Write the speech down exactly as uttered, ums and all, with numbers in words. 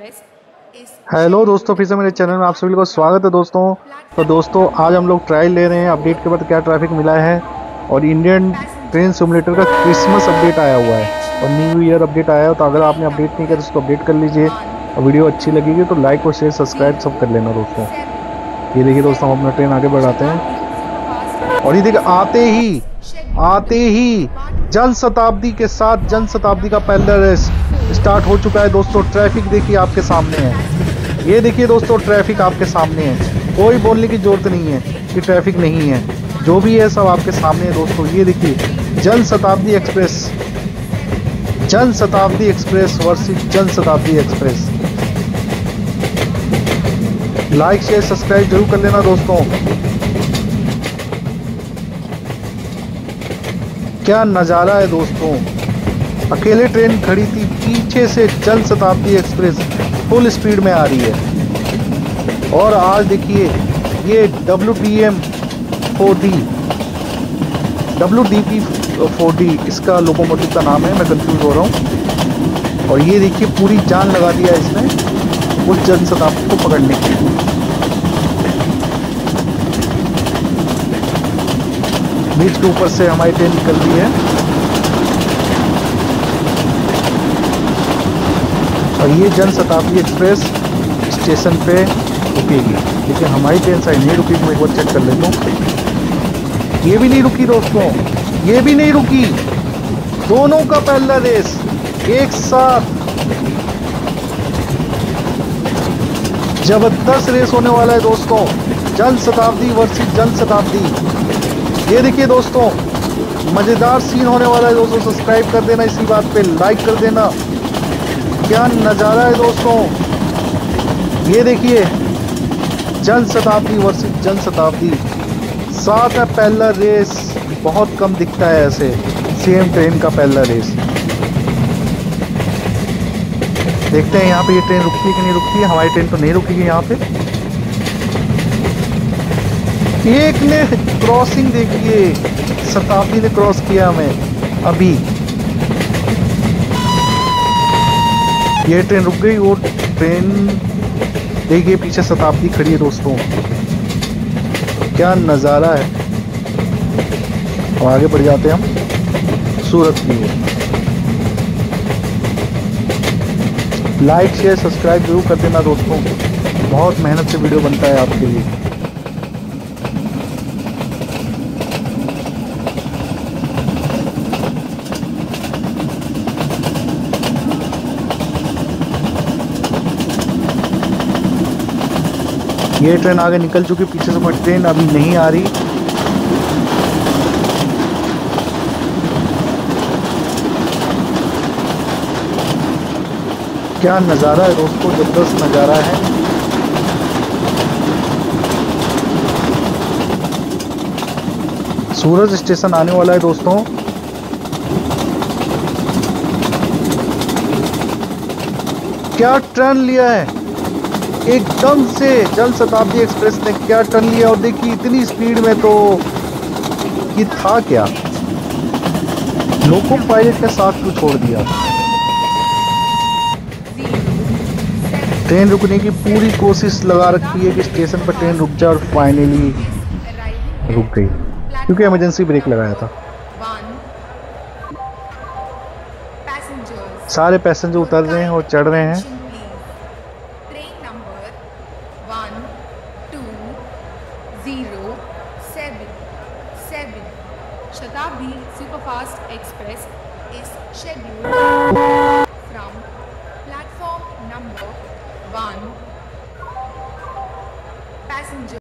Express is hello दोस्तों, फिर से मेरे चैनल में आप सभी को स्वागत है दोस्तों। तो दोस्तों आज हम लोग ट्रायल ले रहे हैं अपडेट के बाद क्या ट्रैफिक मिला है। और इंडियन ट्रेन सिमुलेटर का क्रिसमस अपडेट आया हुआ है और न्यू ईयर अपडेट आया है। तो अगर आपने अपडेट नहीं किया तो उसको अपडेट कर लीजिए और वीडियो अच्छी लगेगी तो लाइक और शेयर सब्सक्राइब सब कर लेना दोस्तों। ये देखिए दोस्तों, हम अपना ट्रेन आगे बढ़ाते हैं और ये देखिए आते ही आते ही जन शताब्दी के साथ जन शताब्दी का पहला रेस स्टार्ट हो चुका है दोस्तों। ट्रैफिक देखिए आपके सामने है, ये देखिए दोस्तों ट्रैफिक आपके सामने है। कोई बोलने की जरूरत नहीं है कि ट्रैफिक नहीं है, जो भी है सब आपके सामने है दोस्तों। ये देखिए Jan Shatabdi express Jan Shatabdi express versus Jan Shatabdi express. Like share subscribe जरूर कर लेना दोस्तों। क्या नज़ारा है दोस्तों, अकेले ट्रेन खड़ी थी, पीछे से Jan Shatabdi express full speed में आ रही है। और आज देखिए ये W T M four D W D P four D इसका लोकोमोटिव का नाम है, मैं कंफ्यूज हो रहा हूँ। और ये देखिए पूरी जान लगा दिया इसने उस जन शताब्दी को पकड़ने के लिए। बीच के ऊपर से हमारी ट्रेन निकल रही है और ये जन शताब्दी एक्सप्रेस स्टेशन पे रुकेगी, लेकिन हमारी ट्रेन साइड नहीं रुकी। मैं एक बार चेक कर लेता हूँ, ये भी नहीं रुकी दोस्तों, ये भी नहीं रुकी। दोनों का पहला रेस एक साथ, जबरदस्त रेस होने वाला है दोस्तों। जन शताब्दी वर्सेस जन शताब्दी। ये देखिए दोस्तों मजेदार सीन होने वाला है दोस्तों। सब्सक्राइब कर देना, इसी बात पे लाइक कर देना। क्या नज़ारा है दोस्तों, ये देखिए जन शताब्दी वर्सेस जन शताब्दी। साथ है पहला रेस, बहुत कम दिखता है ऐसे सेम ट्रेन का पहला रेस। देखते हैं यहाँ पे ये ट्रेन रुकती है कि नहीं रुकती है। हमारी ट्रेन तो नहीं रुकेगी यहाँ पे। एक ने क्रॉसिंग देखिए, शताब्दी ने क्रॉस किया हमें अभी। ये ट्रेन रुक गई और ट्रेन देखिए पीछे शताब्दी खड़ी है दोस्तों। क्या नज़ारा है। अब आगे बढ़ जाते हैं हम सूरत की ओर। लाइक शेयर सब्सक्राइब जरूर कर देना दोस्तों, बहुत मेहनत से वीडियो बनता है आपके लिए। ये ट्रेन आगे निकल चुकी, पीछे से कोई ट्रेन अभी नहीं आ रही। क्या नज़ारा है दोस्तों, जबरदस्त नज़ारा है। सूरत स्टेशन आने वाला है दोस्तों। क्या टर्न लिया है एकदम से जन शताब्दी एक्सप्रेस ने, क्या टर्न लिया। और देखिए इतनी स्पीड में तो ये था क्या, लोको पायलट के साथ को छोड़ दिया। ट्रेन रुकने की पूरी कोशिश लगा रखी है कि स्टेशन पर ट्रेन रुक जाए और फाइनली रुक गई, क्योंकि इमरजेंसी ब्रेक लगाया था। सारे पैसेंजर उतर रहे हैं और चढ़ रहे हैं। Shatabdi Superfast Express is scheduled from platform number one. Passenger